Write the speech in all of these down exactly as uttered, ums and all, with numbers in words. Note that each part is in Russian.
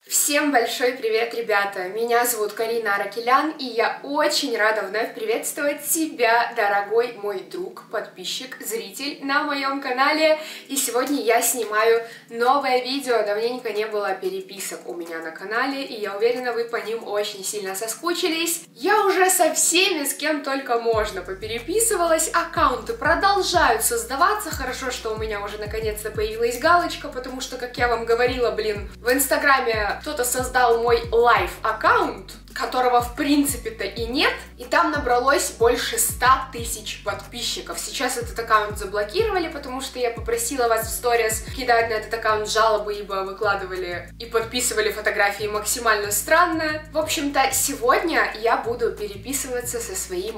Всем большой привет, ребята! Меня зовут Карина Аракелян, и я очень рада вновь приветствовать тебя, дорогой мой друг, подписчик, зритель на моем канале. И сегодня я снимаю новое видео. Давненько не было переписок у меня на канале, и я уверена, вы по ним очень сильно соскучились. Я уже со всеми, с кем только можно, попереписывалась. Аккаунты продолжают создаваться. Хорошо, что у меня уже наконец-то появилась галочка, потому что, как я вам говорила, блин, в инстаграме кто-то создал мой лайв-аккаунт, которого в принципе-то и нет, и там набралось больше ста тысяч подписчиков. Сейчас этот аккаунт заблокировали, потому что я попросила вас в сторис кидать на этот аккаунт жалобы, ибо выкладывали и подписывали фотографии максимально странно. В общем-то, сегодня я буду переписываться со своим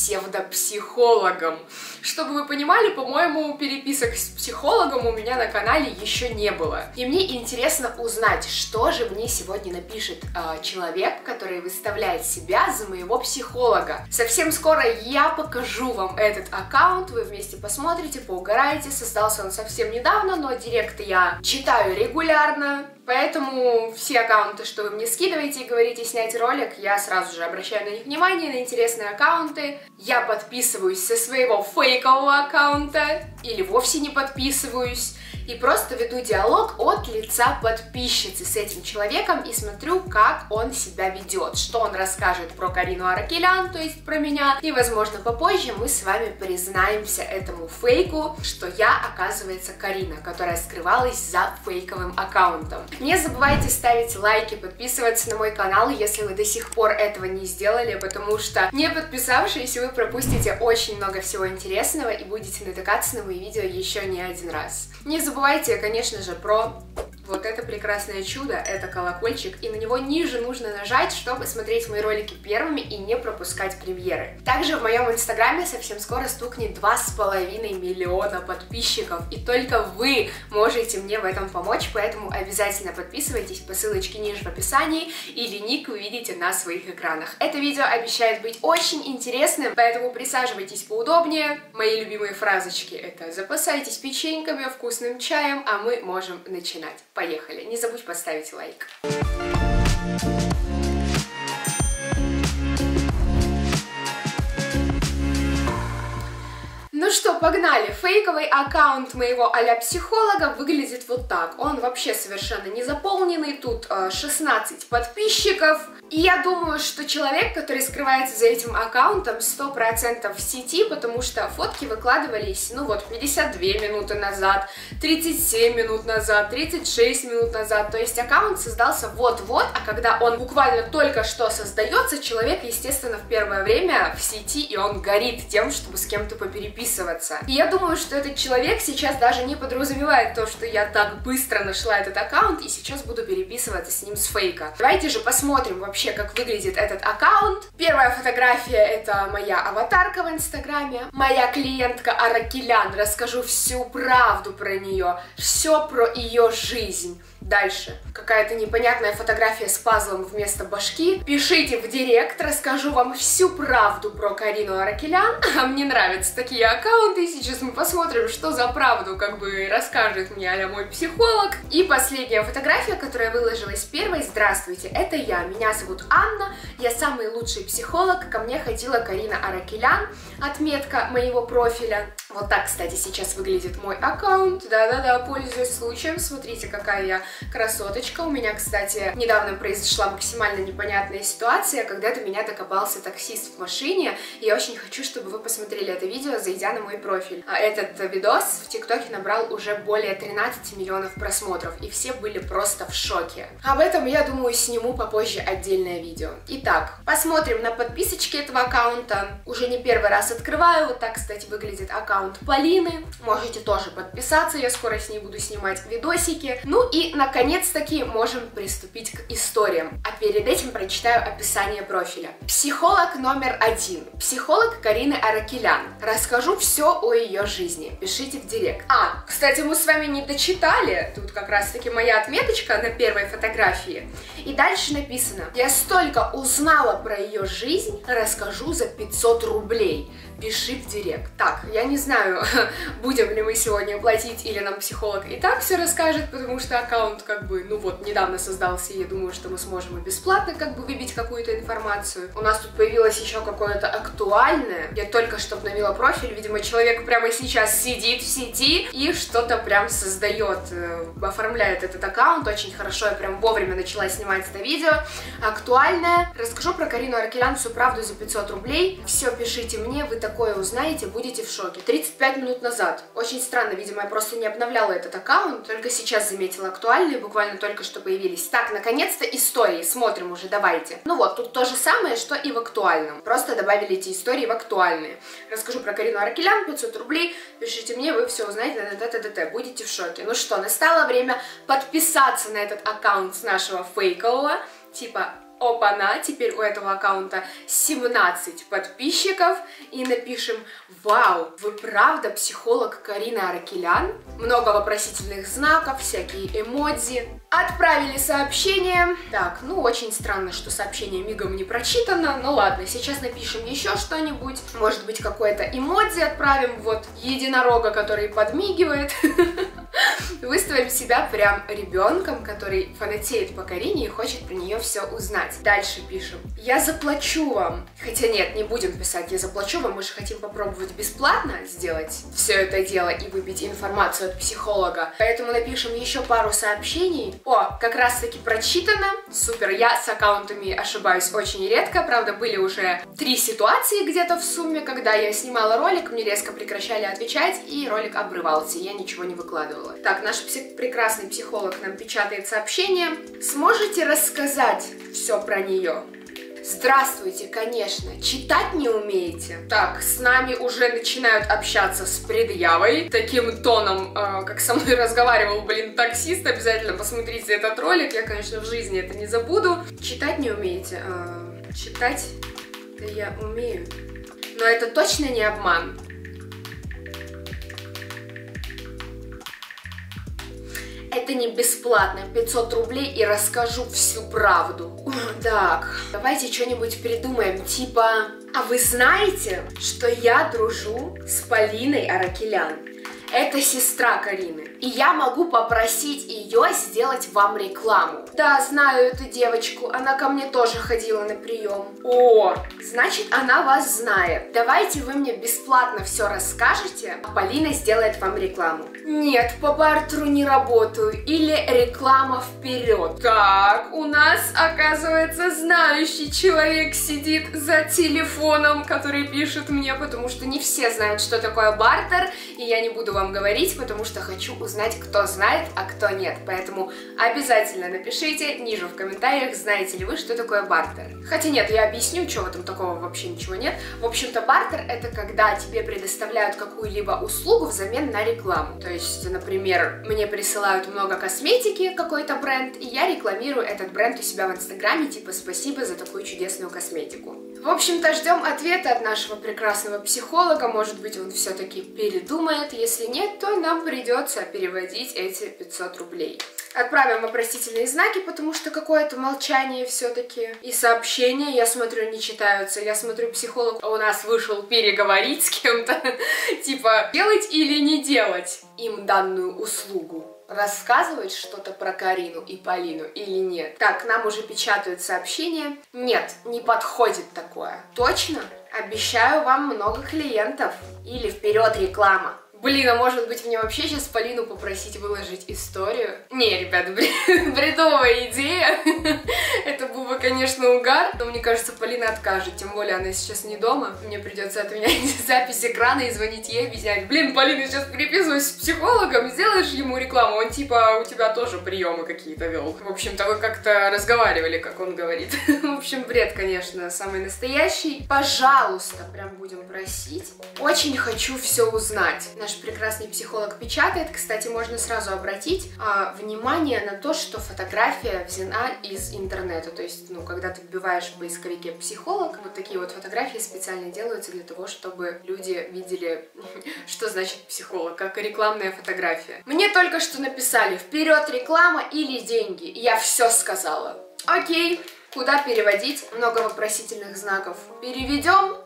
псевдопсихологом. Чтобы вы понимали, по-моему, переписок с психологом у меня на канале еще не было. И мне интересно узнать, что же мне сегодня напишет э, человек, который выставляет себя за моего психолога. Совсем скоро я покажу вам этот аккаунт, вы вместе посмотрите, поугараете. Создался он совсем недавно, но директ я читаю регулярно. Поэтому все аккаунты, что вы мне скидываете и говорите снять ролик, я сразу же обращаю на них внимание, на интересные аккаунты. Я подписываюсь со своего фейкового аккаунта или вовсе не подписываюсь. И просто веду диалог от лица подписчицы с этим человеком и смотрю, как он себя ведет, что он расскажет про Карину Аракелян, то есть про меня. И, возможно, попозже мы с вами признаемся этому фейку, что я, оказывается, Карина, которая скрывалась за фейковым аккаунтом. Не забывайте ставить лайки, подписываться на мой канал, если вы до сих пор этого не сделали, потому что, не подписавшись, вы пропустите очень много всего интересного и будете натыкаться на мои видео еще не один раз. Не забывайте, конечно же, про вот это прекрасное чудо, это колокольчик, и на него ниже нужно нажать, чтобы смотреть мои ролики первыми и не пропускать премьеры. Также в моем инстаграме совсем скоро стукнет два с половиной миллиона подписчиков, и только вы можете мне в этом помочь, поэтому обязательно подписывайтесь по ссылочке ниже в описании, или ник вы видите на своих экранах. Это видео обещает быть очень интересным, поэтому присаживайтесь поудобнее. Мои любимые фразочки — это запасайтесь печеньками, вкусным чаем, а мы можем начинать. Поехали! Не забудь поставить лайк. Ну что, погнали! Фейковый аккаунт моего а-ля психолога выглядит вот так. Он вообще совершенно не заполненный, тут э, шестнадцать подписчиков. И я думаю, что человек, который скрывается за этим аккаунтом, сто процентов в сети, потому что фотки выкладывались, ну вот, пятьдесят две минуты назад, тридцать семь минут назад, тридцать шесть минут назад. То есть аккаунт создался вот-вот, а когда он буквально только что создается, человек, естественно, в первое время в сети, и он горит тем, чтобы с кем-то попереписываться. И я думаю, что этот человек сейчас даже не подразумевает то, что я так быстро нашла этот аккаунт, и сейчас буду переписываться с ним с фейка. Давайте же посмотрим вообще, как выглядит этот аккаунт. Первая фотография — это моя аватарка в инстаграме. Моя клиентка Аракелян. Расскажу всю правду про нее, все про ее жизнь. Дальше. Какая-то непонятная фотография с пазлом вместо башки. Пишите в директ, расскажу вам всю правду про Карину Аракелян. А мне нравятся такие аккаунты. Сейчас мы посмотрим, что за правду как бы расскажет мне а-ля мой психолог. И последняя фотография, которая выложилась первой. Здравствуйте, это я. Меня зовут Анна. Я самый лучший психолог. Ко мне ходила Карина Аракелян. Отметка моего профиля. Вот так, кстати, сейчас выглядит мой аккаунт. Да-да-да, пользуюсь случаем. Смотрите, какая я красоточка. У меня, кстати, недавно произошла максимально непонятная ситуация, когда до меня докопался таксист в машине, и я очень хочу, чтобы вы посмотрели это видео, зайдя на мой профиль. Этот видос в ТикТоке набрал уже более тринадцати миллионов просмотров, и все были просто в шоке. Об этом, я думаю, сниму попозже отдельное видео. Итак, посмотрим на подписочки этого аккаунта. Уже не первый раз открываю. Вот так, кстати, выглядит аккаунт Полины. Можете тоже подписаться, я скоро с ней буду снимать видосики. Ну и на наконец-таки можем приступить к историям. А перед этим прочитаю описание профиля. Психолог номер один. Психолог Карины Аракелян. Расскажу все о ее жизни. Пишите в директ. А, кстати, мы с вами не дочитали. Тут как раз-таки моя отметочка на первой фотографии. И дальше написано: я столько узнала про ее жизнь, расскажу за пятьсот рублей. пиши в директ. Так, я не знаю, будем ли мы сегодня платить или нам психолог и так все расскажет, потому что аккаунт как бы, ну вот, недавно создался, и я думаю, что мы сможем и бесплатно как бы выбить какую-то информацию. У нас тут появилось еще какое-то актуальное. Я только что обновила профиль, видимо, человек прямо сейчас сидит в сети и что-то прям создает, оформляет этот аккаунт очень хорошо, я прям вовремя начала снимать это видео. Актуальное. Расскажу про Карину Аракелян всю правду за пятьсот рублей. Все пишите мне, вы такое узнаете, будете в шоке. тридцать пять минут назад. Очень странно, видимо, я просто не обновляла этот аккаунт, только сейчас заметила актуальные, буквально только что появились. Так, наконец-то истории, смотрим уже, давайте. Ну вот, тут то же самое, что и в актуальном. Просто добавили эти истории в актуальные. Расскажу про Карину Аракелян, пятьсот рублей, пишите мне, вы все узнаете, т-т-т-т-т, будете в шоке. Ну что, настало время подписаться на этот аккаунт с нашего фейкового, типа... Опа-на, теперь у этого аккаунта семнадцать подписчиков, и напишем: вау, вы правда психолог Карина Аракелян? Много вопросительных знаков, всякие эмодзи. Отправили сообщение. Так, ну очень странно, что сообщение мигом не прочитано, но ладно, сейчас напишем еще что-нибудь. Может быть, какое-то эмодзи отправим, вот единорога, который подмигивает. Выставим себя прям ребенком, который фанатеет по Карине и хочет про нее все узнать. Дальше пишем: я заплачу вам. Хотя нет, не будем писать я заплачу вам, мы же хотим попробовать бесплатно сделать все это дело и выбить информацию от психолога. Поэтому напишем еще пару сообщений. О, как раз таки прочитано. Супер, я с аккаунтами ошибаюсь очень редко. Правда, были уже три ситуации где-то в сумме, когда я снимала ролик, мне резко прекращали отвечать, и ролик обрывался, я ничего не выкладывала. Так, наш псих... прекрасный психолог нам печатает сообщение. Сможете рассказать все про нее? Здравствуйте, конечно. Читать не умеете? Так, с нами уже начинают общаться с предъявой. Таким тоном, э, как со мной разговаривал, блин, таксист. Обязательно посмотрите этот ролик. Я, конечно, в жизни это не забуду. Читать не умеете? Э, читать я умею. Но это точно не обман. Это не бесплатно, пятьсот рублей и расскажу всю правду. Так, давайте что-нибудь придумаем, типа... А вы знаете, что я дружу с Полиной Аракелян? Это сестра Карины. И я могу попросить ее сделать вам рекламу. Да, знаю эту девочку. Она ко мне тоже ходила на прием. О, значит, она вас знает. Давайте вы мне бесплатно все расскажете, а Полина сделает вам рекламу. Нет, по бартеру не работаю. Или реклама вперед. Так, у нас, оказывается, знающий человек сидит за телефоном, который пишет мне, потому что не все знают, что такое бартер, и я не буду вам говорить, потому что хочу узнать, кто знает, а кто нет. Поэтому обязательно напишите ниже в комментариях, знаете ли вы, что такое бартер. Хотя нет, я объясню, что в этом такого вообще ничего нет. В общем-то, бартер — это когда тебе предоставляют какую-либо услугу взамен на рекламу. То есть, например, мне присылают много косметики, какой-то бренд, и я рекламирую этот бренд у себя в инстаграме, типа спасибо за такую чудесную косметику. В общем-то, ждем ответа от нашего прекрасного психолога, может быть, он все-таки передумает, если нет, то нам придется переводить эти пятьсот рублей. Отправим вопросительные знаки, потому что какое-то молчание все-таки. И сообщения, я смотрю, не читаются. Я смотрю, психолог у нас вышел переговорить с кем-то. Типа, делать или не делать им данную услугу? Рассказывать что-то про Карину и Полину или нет? Так, нам уже печатают сообщения. Нет, не подходит такое. Точно? Обещаю вам много клиентов. Или вперед реклама. Блин, а может быть мне вообще сейчас Полину попросить выложить историю? Не, ребята, бредовая идея. Это был бы, конечно, угар, но мне кажется, Полина откажет, тем более она сейчас не дома. Мне придется отменять запись экрана и звонить ей, объяснять: блин, Полина, сейчас переписываюсь с психологом, сделаешь ему рекламу? Он типа у тебя тоже приемы какие-то вел. В общем-то, вы как-то разговаривали, как он говорит. В общем, бред, конечно, самый настоящий. Пожалуйста, прям будем просить. Очень хочу все узнать. Наш прекрасный психолог печатает. Кстати, можно сразу обратить а, внимание на то, что фотография взята из интернета. То есть, ну, когда ты вбиваешь в поисковике психолог, вот такие вот фотографии специально делаются для того, чтобы люди видели, что значит психолог, как рекламная фотография. Мне только что написали: вперед реклама или деньги. И я все сказала. Окей. Куда переводить? Много вопросительных знаков. Переведем.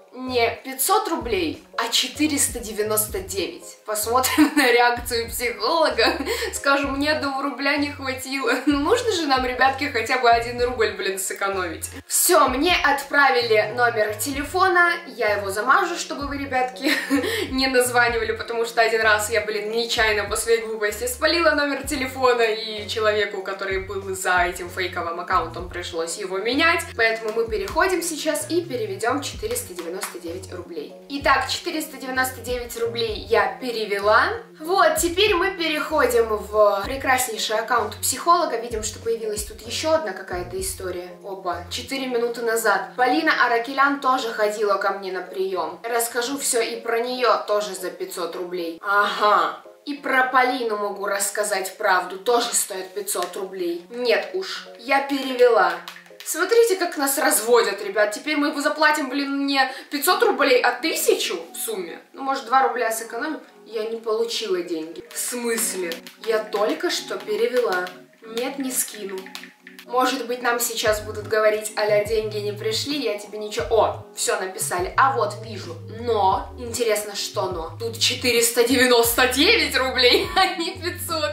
не пятьсот рублей, а четыреста девяносто девять. Посмотрим на реакцию психолога. Скажем, мне одного рубля не хватило. Ну, нужно же нам, ребятки, хотя бы один рубль, блин, сэкономить. Все, мне отправили номер телефона. Я его замажу, чтобы вы, ребятки, не названивали, потому что один раз я, блин, нечаянно по своей глупости спалила номер телефона, и человеку, который был за этим фейковым аккаунтом, пришлось его менять. Поэтому мы переходим сейчас и переведем четыреста девяносто девять рублей. Итак, четыреста девяносто девять рублей я перевела. Вот, теперь мы переходим в прекраснейший аккаунт психолога. Видим, что появилась тут еще одна какая-то история. Опа, четыре минуты назад. Полина Аракелян тоже ходила ко мне на прием. Расскажу все и про нее тоже за пятьсот рублей. Ага. И про Полину могу рассказать правду, тоже стоит пятьсот рублей. Нет уж, я перевела. Смотрите, как нас разводят, ребят. Теперь мы заплатим, блин, не пятьсот рублей, а тысячу в сумме. Ну, может, два рубля сэкономим? Я не получила деньги. В смысле? Я только что перевела. Нет, не скину. Может быть, нам сейчас будут говорить: а-ля, деньги не пришли, я тебе ничего... О, все написали. А вот, вижу. Но, интересно, что но? Тут четыреста девяносто девять рублей, а не пятьсот.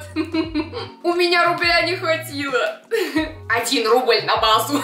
У меня рубля не хватило. Один рубль на базу.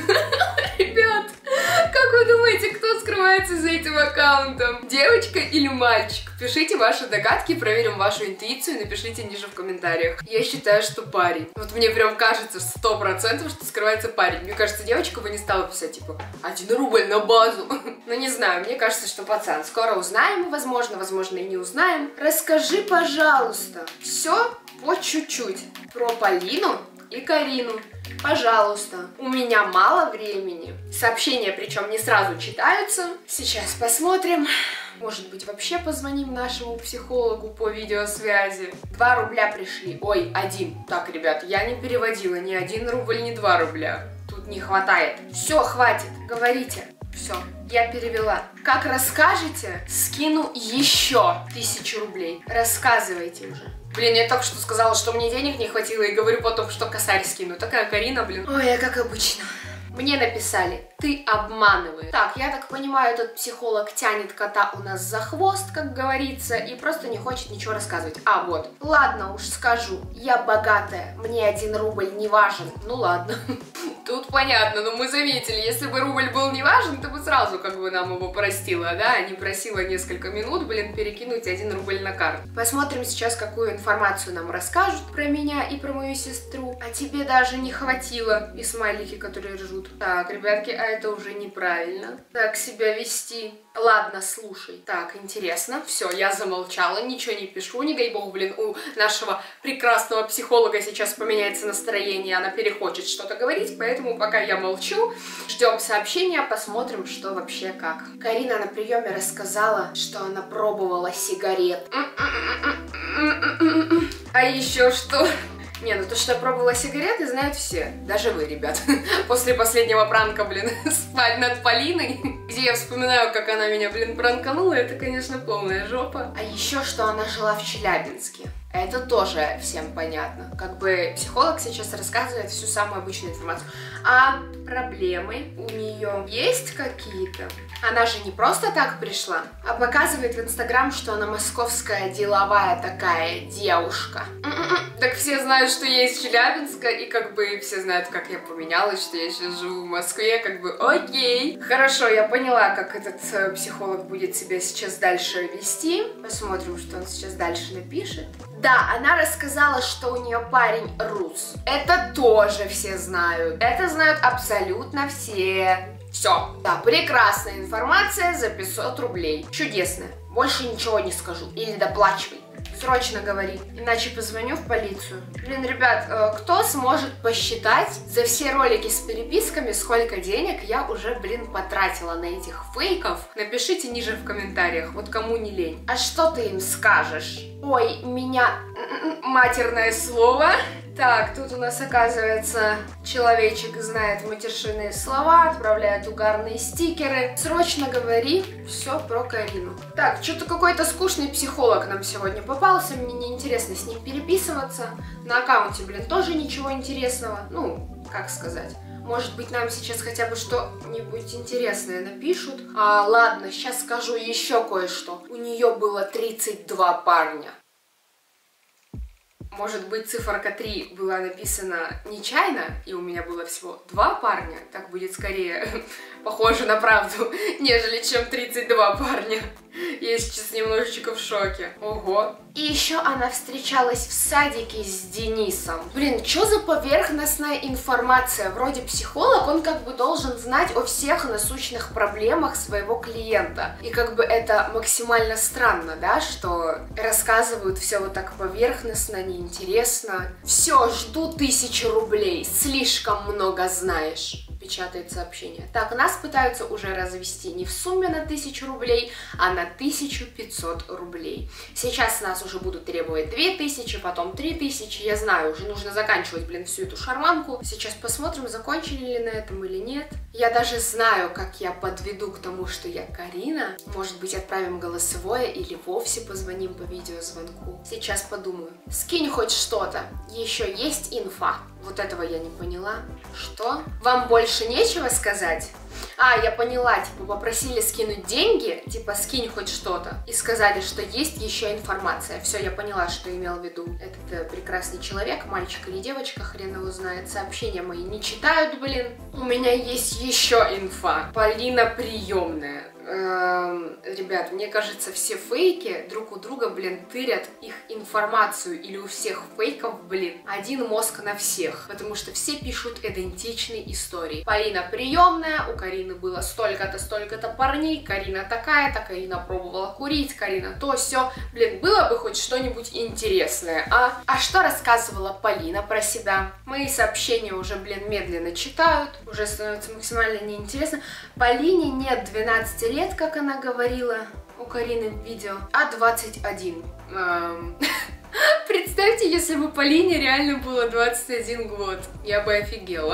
Ребят, как вы думаете, кто скрывается за этим аккаунтом? Девочка или мальчик? Пишите ваши догадки, проверим вашу интуицию, напишите ниже в комментариях. Я считаю, что парень. Вот мне прям кажется сто процентов, что скрывается парень. Мне кажется, девочка бы не стала писать, типа, один рубль на базу. Ну, не знаю, мне кажется, что пацан. Скоро узнаем, возможно, возможно, и не узнаем. Расскажи, пожалуйста, все по чуть-чуть про Полину и Карину. Пожалуйста. У меня мало времени. Сообщения, причем, не сразу читаются. Сейчас посмотрим. Может быть, вообще позвоним нашему психологу по видеосвязи. Два рубля пришли. Ой, один. Так, ребят, я не переводила ни один рубль, ни два рубля. Тут не хватает. Все, хватит. Говорите. Все, я перевела. Как расскажете, скину еще тысячу рублей. Рассказывайте уже. Блин, я только что сказала, что мне денег не хватило, и говорю потом, что косарь скину. Такая Карина, блин. Ой, я как обычно. Мне написали: ты обманываешь. Так, я так понимаю, этот психолог тянет кота у нас за хвост, как говорится, и просто не хочет ничего рассказывать. А, вот. Ладно уж, скажу. Я богатая, мне один рубль не важен. Ну ладно. Тут понятно, но мы заметили, если бы рубль был не важен, то бы сразу как бы нам его простила, да? Не просила несколько минут, блин, перекинуть один рубль на карту. Посмотрим сейчас, какую информацию нам расскажут про меня и про мою сестру. А тебе даже не хватило. И смайлики, которые ржут. Так, ребятки, а это уже неправильно. Так себя вести. Ладно, слушай. Так, интересно. Все, я замолчала, ничего не пишу. Не дай бог, блин, у нашего прекрасного психолога сейчас поменяется настроение, она перехочет что-то говорить, поэтому пока я молчу, ждем сообщения, посмотрим, что вообще как. Карина на приеме рассказала, что она пробовала сигарет. А еще что? Не, ну то, что я пробовала сигареты, знают все. Даже вы, ребят. После последнего пранка, блин, спать над Полиной, где я вспоминаю, как она меня, блин, пранканула, это, конечно, полная жопа. А еще, что она жила в Челябинске. Это тоже всем понятно. Как бы психолог сейчас рассказывает всю самую обычную информацию. А проблемы у нее есть какие-то? Она же не просто так пришла, а показывает в Инстаграм, что она московская деловая такая девушка. М-м-м. Так все знают, что я из Челябинска, и как бы все знают, как я поменялась, что я сейчас живу в Москве, как бы окей. Хорошо, я поняла, как этот э, психолог будет себя сейчас дальше вести. Посмотрим, что он сейчас дальше напишет. Да, она рассказала, что у нее парень рус. Это тоже все знают. Это знают абсолютно все. Все. Да, прекрасная информация за пятьсот рублей. Чудесно. Больше ничего не скажу. Или доплачивай. Срочно говори, иначе позвоню в полицию. Блин, ребят, э, кто сможет посчитать за все ролики с переписками, сколько денег я уже, блин, потратила на этих фейков? Напишите ниже в комментариях, вот кому не лень. А что ты им скажешь? Ой, меня... матерное слово. Так, тут у нас, оказывается, человечек знает матершинные слова, отправляет угарные стикеры. Срочно говори все про Карину. Так, что-то какой-то скучный психолог нам сегодня попался, мне неинтересно с ним переписываться. На аккаунте, блин, тоже ничего интересного. Ну, как сказать, может быть, нам сейчас хотя бы что-нибудь интересное напишут. А, ладно, сейчас скажу еще кое-что. У нее было тридцать два парня. Может быть, циферка три была написана нечаянно, и у меня было всего два парня. Так будет скорее похоже на правду, нежели чем тридцать два парня. Я сейчас немножечко в шоке. Ого. И еще она встречалась в садике с Денисом. Блин, что за поверхностная информация? Вроде психолог, он как бы должен знать о всех насущных проблемах своего клиента. И как бы это максимально странно, да, что рассказывают все вот так поверхностно, неинтересно. Все, жду тысячу рублей, слишком много знаешь. Печатает сообщение. Так, нас пытаются уже развести не в сумме на тысячу рублей, а на тысячу пятьсот рублей. Сейчас нас уже будут требовать две тысячи, потом три тысячи. Я знаю, уже нужно заканчивать, блин, всю эту шарманку. Сейчас посмотрим, закончили ли на этом или нет. Я даже знаю, как я подведу к тому, что я Карина. Может быть, отправим голосовое или вовсе позвоним по видеозвонку. Сейчас подумаю. Скинь хоть что-то. Еще есть инфа? Вот этого я не поняла. Что? Вам больше нечего сказать? А, я поняла, типа попросили скинуть деньги, типа скинь хоть что-то. И сказали, что есть еще информация. Все, я поняла, что имел в виду этот э, прекрасный человек, мальчик или девочка, хрен его знает. Сообщения мои не читают, блин. У меня есть еще инфа. Полина приемная. Эм, ребят, мне кажется, все фейки друг у друга, блин, тырят их информацию. Или у всех фейков, блин, один мозг на всех. Потому что все пишут идентичные истории. Полина приемная, у Карины было столько-то, столько-то парней, Карина такая-то, Карина пробовала курить, Карина то, все. Блин, было бы хоть что-нибудь интересное, а? А что рассказывала Полина про себя? Мои сообщения уже, блин, медленно читают, уже становится максимально неинтересно. Полине нет двенадцати лет, как она говорила у Карины в видео, а двадцать один. Эм... Представьте, если бы Полине реально было двадцать один год. Я бы офигела.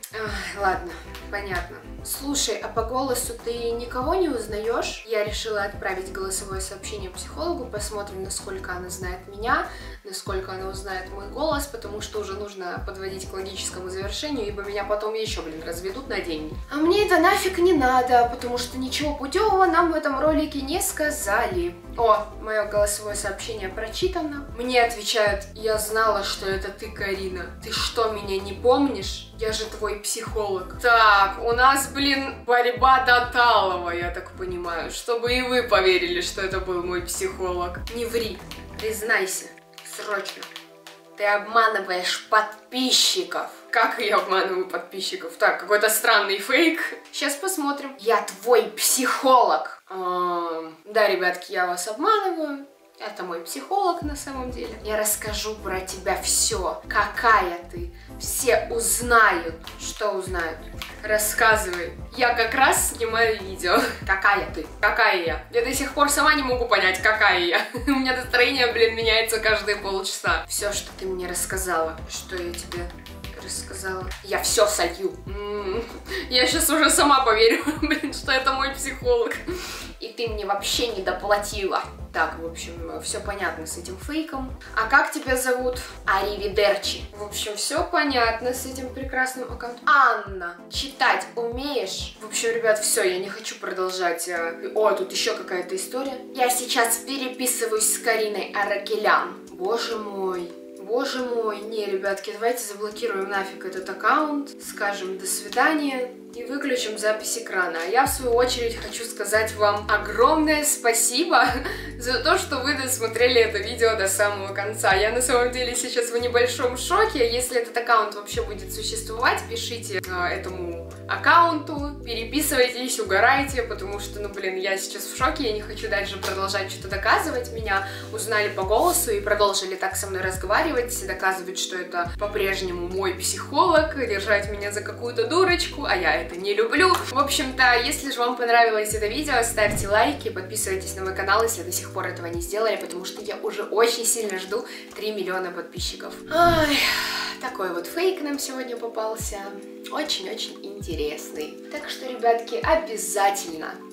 Ах, ладно, понятно. Слушай, а по голосу ты никого не узнаешь? Я решила отправить голосовое сообщение психологу, посмотрим, насколько она знает меня, насколько она узнает мой голос, потому что уже нужно подводить к логическому завершению, ибо меня потом еще, блин, разведут на деньги. А мне это нафиг не надо, потому что ничего путевого нам в этом ролике не сказали. О, мое голосовое сообщение прочитано. Мне отвечают: я знала, что это ты, Карина. Ты что, меня не помнишь? Я же твой психолог. Так, у нас, блин, борьба до талого, я так понимаю, чтобы и вы поверили, что это был мой психолог. Не ври, признайся, срочно. Ты обманываешь подписчиков. Как я обманываю подписчиков? Так, какой-то странный фейк. Сейчас посмотрим. Я твой психолог. А, да, ребятки, я вас обманываю. Это мой психолог на самом деле. Я расскажу про тебя все. Какая ты. Все узнают. Что узнают? Рассказывай. Я как раз снимаю видео. Какая ты? Какая я? Я до сих пор сама не могу понять, какая я. У меня настроение, блин, меняется каждые полчаса. Все, что ты мне рассказала. Что я тебе рассказала? Я все солью. М-м-м. Я сейчас уже сама поверю, блин, что это мой психолог. И ты мне вообще не доплатила. Так, в общем, все понятно с этим фейком. А как тебя зовут? Аривидерчи. В общем, все понятно с этим прекрасным аккаунтом. Анна, читать умеешь? В общем, ребят, все, я не хочу продолжать. О, тут еще какая-то история. Я сейчас переписываюсь с Кариной Аракелян. Боже мой. Боже мой. Не, ребятки, давайте заблокируем нафиг этот аккаунт. Скажем до свидания. И выключим запись экрана. А я, в свою очередь, хочу сказать вам огромное спасибо за то, что вы досмотрели это видео до самого конца. Я на самом деле сейчас в небольшом шоке. Если этот аккаунт вообще будет существовать, пишите э, этому аккаунту, переписывайтесь, угорайте, потому что, ну, блин, я сейчас в шоке, я не хочу дальше продолжать что-то доказывать. Меня узнали по голосу и продолжили так со мной разговаривать, доказывать, что это по-прежнему мой психолог, держать меня за какую-то дурочку, а я это не люблю. В общем-то, если же вам понравилось это видео, ставьте лайки, подписывайтесь на мой канал, если до сих пор этого не сделали, потому что я уже очень сильно жду три миллиона подписчиков. Ой, такой вот фейк нам сегодня попался. Очень-очень интересный. Так что, ребятки, обязательно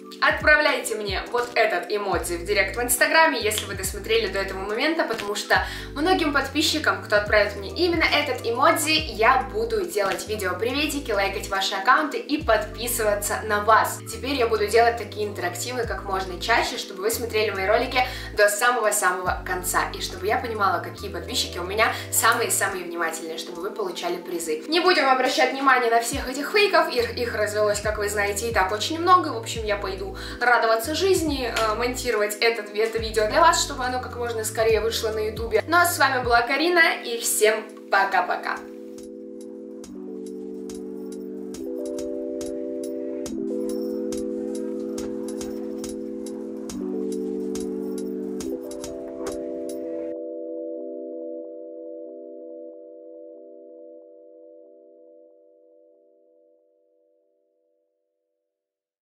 отправляйте мне вот этот эмодзи в директ в инстаграме, если вы досмотрели до этого момента, потому что многим подписчикам, кто отправит мне именно этот эмодзи, я буду делать видео-приветики, лайкать ваши аккаунты и подписываться на вас. Теперь я буду делать такие интерактивы как можно чаще, чтобы вы смотрели мои ролики до самого-самого конца, и чтобы я понимала, какие подписчики у меня самые-самые внимательные, чтобы вы получали призы. Не будем обращать внимание на всех этих фейков, их, их развелось, как вы знаете, и так очень много. В общем, я пойду радоваться жизни, э, монтировать этот, это видео для вас, чтобы оно как можно скорее вышло на ютубе. Ну а с вами была Карина, и всем пока-пока!